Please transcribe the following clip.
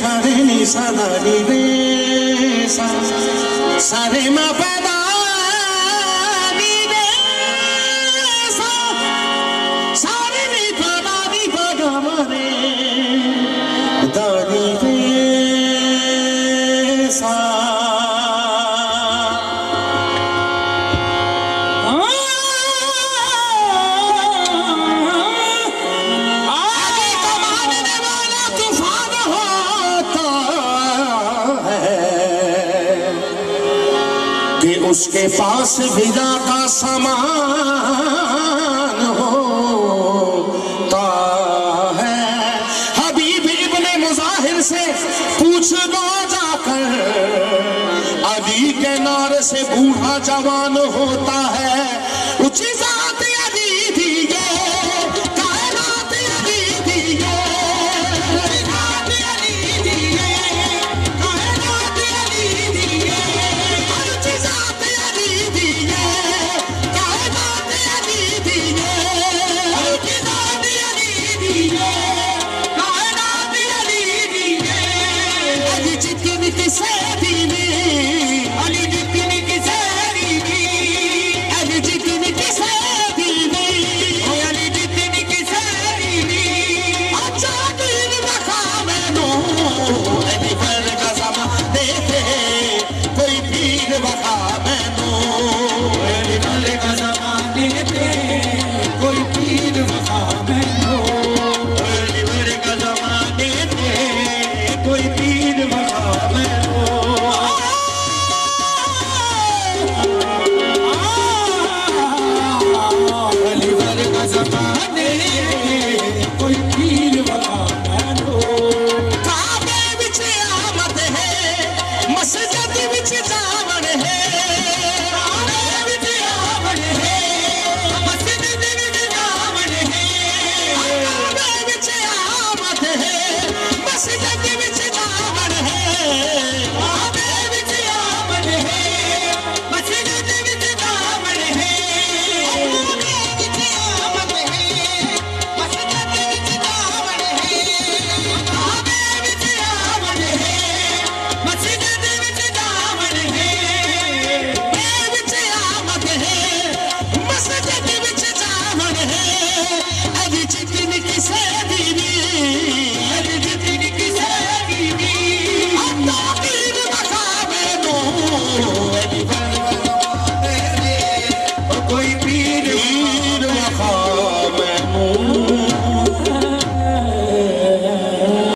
सारे नी सदा नी रे सा सारे मा पैदा नी रे सा सारे नी पैदा नी पैदा मरे दानी रे सा उसके पास विदा का सामान होता है। हबीब इब्ने मुजाहिर से पूछ दो जाकर, अली के नारे से बूढ़ा जवान होता है।